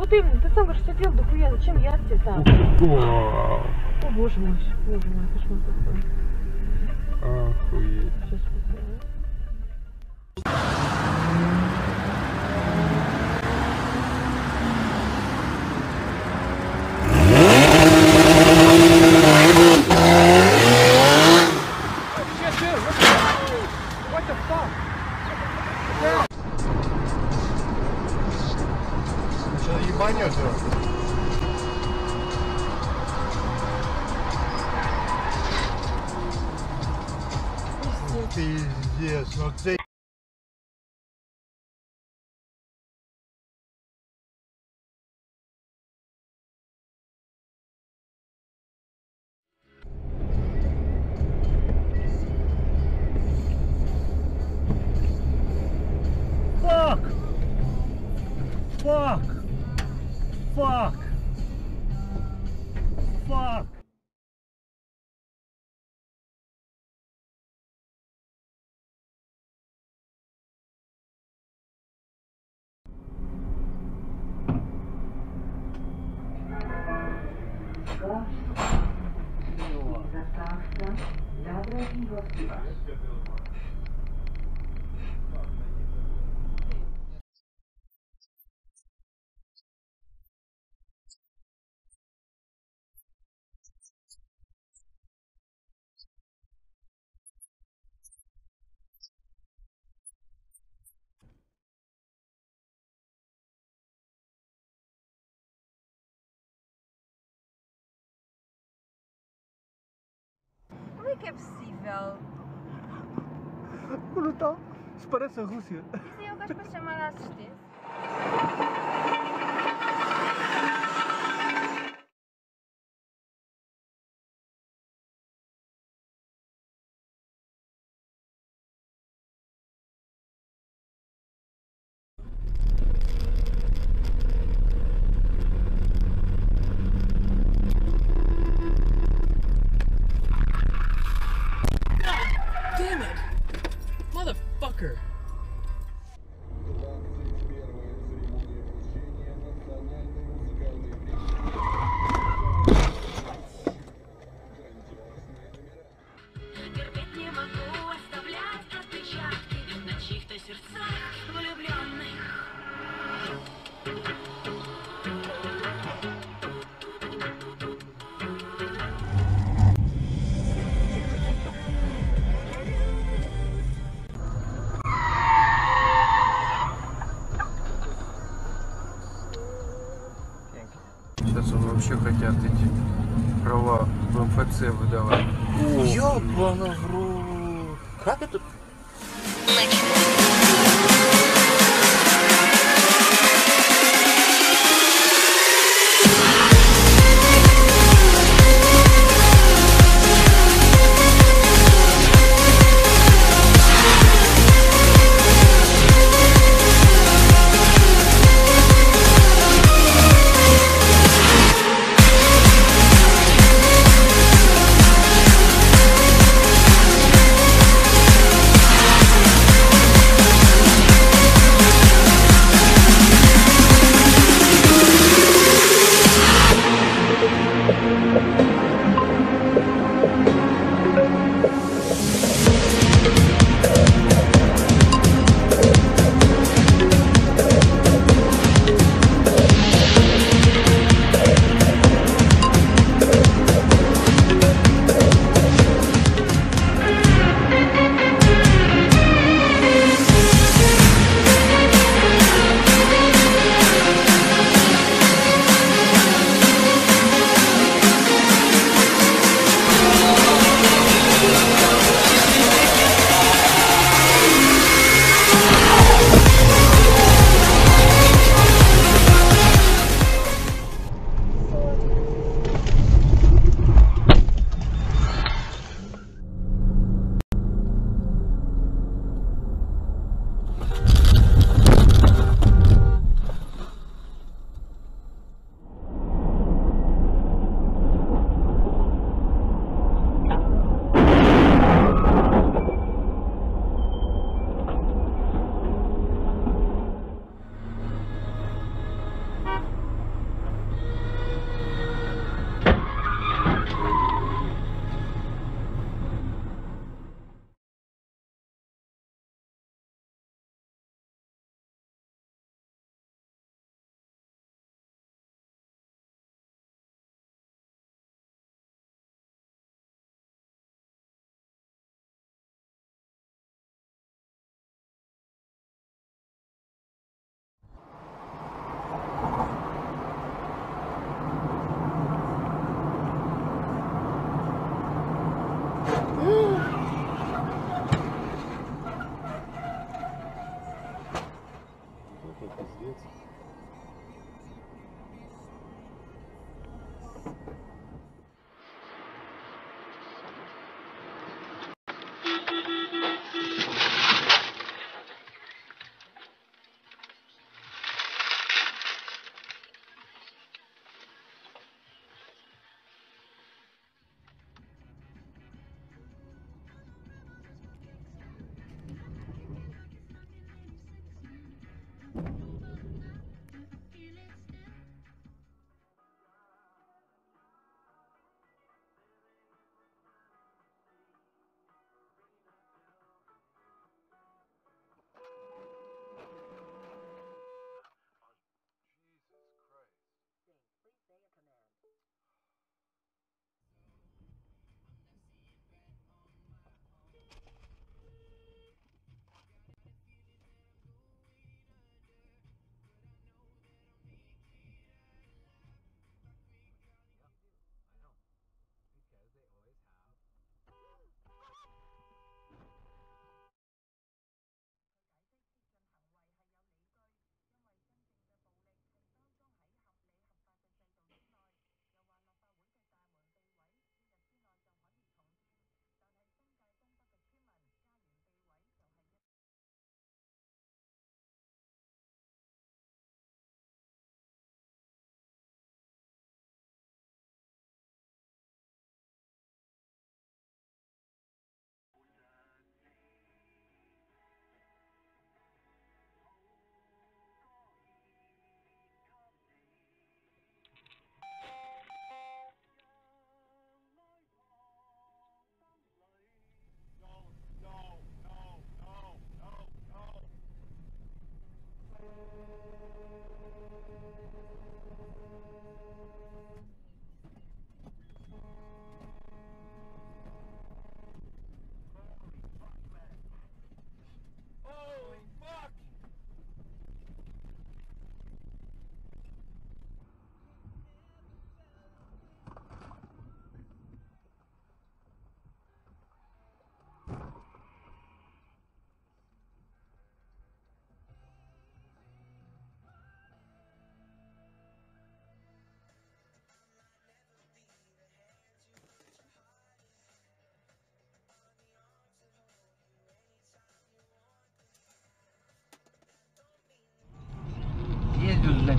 ты сам говоришь, что пил дохуя, зачем я тебе там? О боже мой, кошмар такой. Охуеть. Сейчас посмотрим. Ебанет его. Пиздец, ну ты... Fuck! Fuck! Fuck! Fuck! Заставка для образивости вас. Como é que é possível? Brutal! Isso parece a Rússia. Isso é o gajo para chamar a assistência. Damn it! Motherfucker! Терпеть не могу оставлять отпечатки на чьих-то сердцах влюбленных. Сейчас он вообще хотят эти права в МФЦ выдавать. Ёбана в рот! Как это?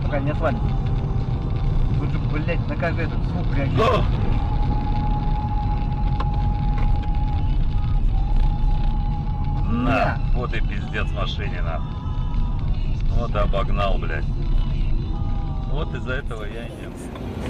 пока не отвалится. Тут же, блядь, на каждый этот звук реагирует. На, вот и пиздец машине, на. Вот и обогнал, блядь. Вот из-за этого я и не...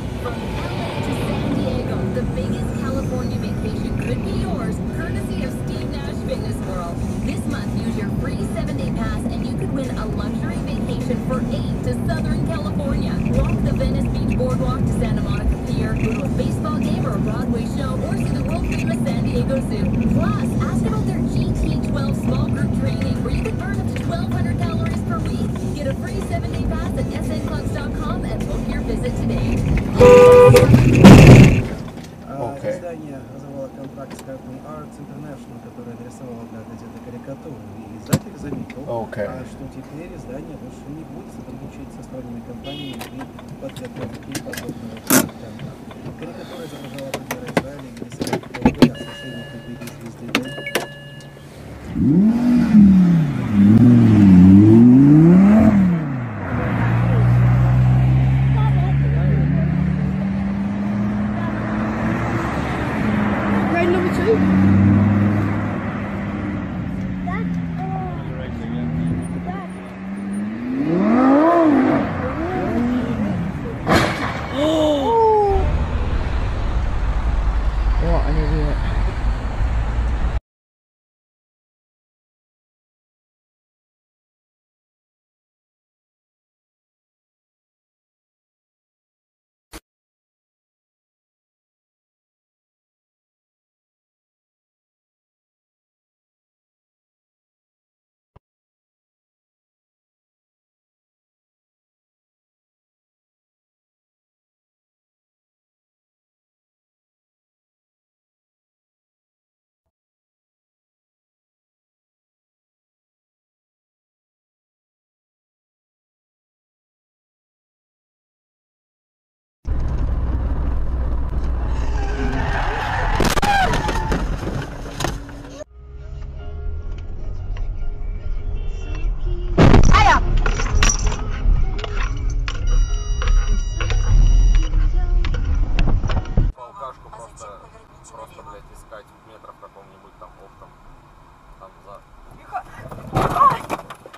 The biggest California vacation could be yours, courtesy of Steve Nash Fitness World. This month, use your free 7-day pass and you could win a luxury vacation for 8 to Southern California. Walk the Venice Beach Boardwalk to Santa Monica Pier, go to a baseball game or a Broadway show, or see the world-famous San Diego Zoo. Plus, ask about their GT12 small group training, where you can burn up to 1,200 calories per week. Get a free 7-day pass at snclubs.com and book your visit today. Издание разорвало контракт с Cartoon Arts International, которое нарисовало для газеты карикатуры. И издатель заметил, что теперь издание больше не будет сотрудничать со сторонними компаниями при подготовке подобного контента. Карикатура изображала премьера Израиля и Елисавета о священнике великой звезды. Просто, блядь, искать в метрах каком-нибудь там оптом. Там за...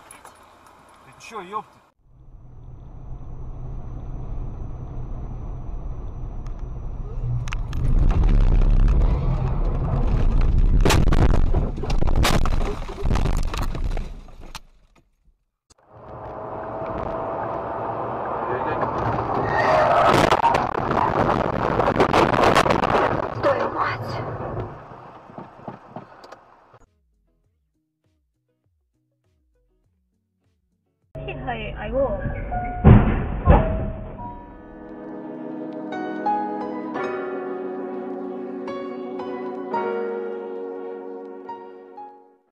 Ты чё, ёпта? 알고